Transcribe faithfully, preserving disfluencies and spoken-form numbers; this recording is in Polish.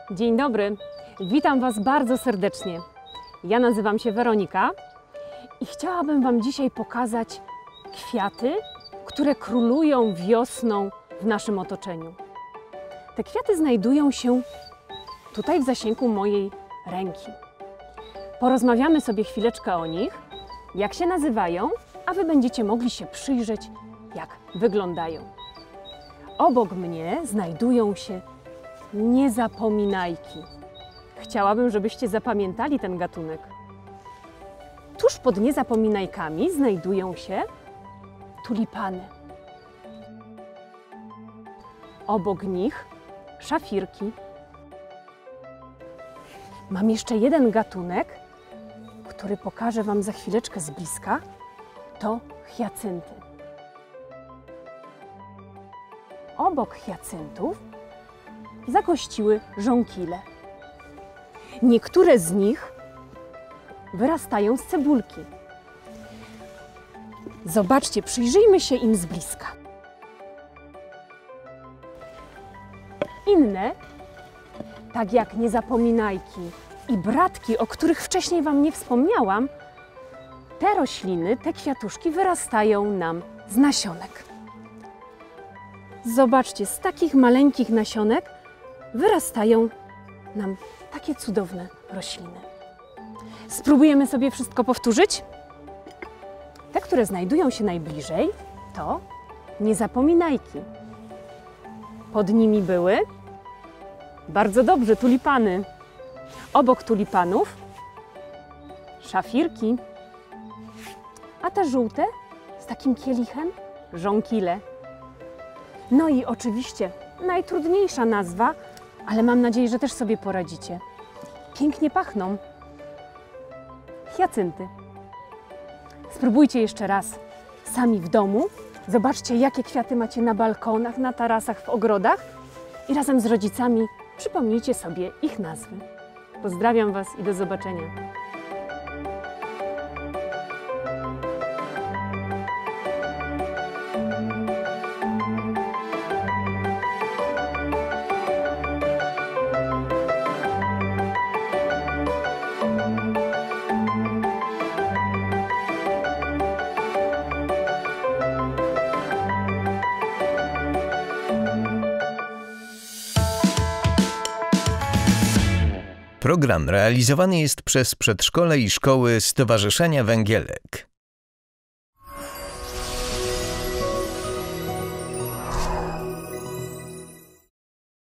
Dzień dobry, witam Was bardzo serdecznie. Ja nazywam się Weronika i chciałabym Wam dzisiaj pokazać kwiaty, które królują wiosną w naszym otoczeniu. Te kwiaty znajdują się tutaj w zasięgu mojej ręki. Porozmawiamy sobie chwileczkę o nich, jak się nazywają, a Wy będziecie mogli się przyjrzeć, jak wyglądają. Obok mnie znajdują się niezapominajki. Chciałabym, żebyście zapamiętali ten gatunek. Tuż pod niezapominajkami znajdują się tulipany. Obok nich szafirki. Mam jeszcze jeden gatunek, który pokażę Wam za chwileczkę z bliska. To hiacynty. Obok hiacyntów zagościły żonkile. Niektóre z nich wyrastają z cebulki. Zobaczcie, przyjrzyjmy się im z bliska. Inne, tak jak niezapominajki i bratki, o których wcześniej Wam nie wspomniałam, te rośliny, te kwiatuszki wyrastają nam z nasionek. Zobaczcie, z takich maleńkich nasionek wyrastają nam takie cudowne rośliny. Spróbujemy sobie wszystko powtórzyć? Te, które znajdują się najbliżej, to niezapominajki. Pod nimi były, bardzo dobrze, tulipany. Obok tulipanów szafirki, a te żółte z takim kielichem żonkile. No i oczywiście najtrudniejsza nazwa, ale mam nadzieję, że też sobie poradzicie. Pięknie pachną. Hiacynty. Spróbujcie jeszcze raz sami w domu. Zobaczcie, jakie kwiaty macie na balkonach, na tarasach, w ogrodach i razem z rodzicami przypomnijcie sobie ich nazwy. Pozdrawiam Was i do zobaczenia. Program realizowany jest przez przedszkole i szkoły Stowarzyszenia Węgielek.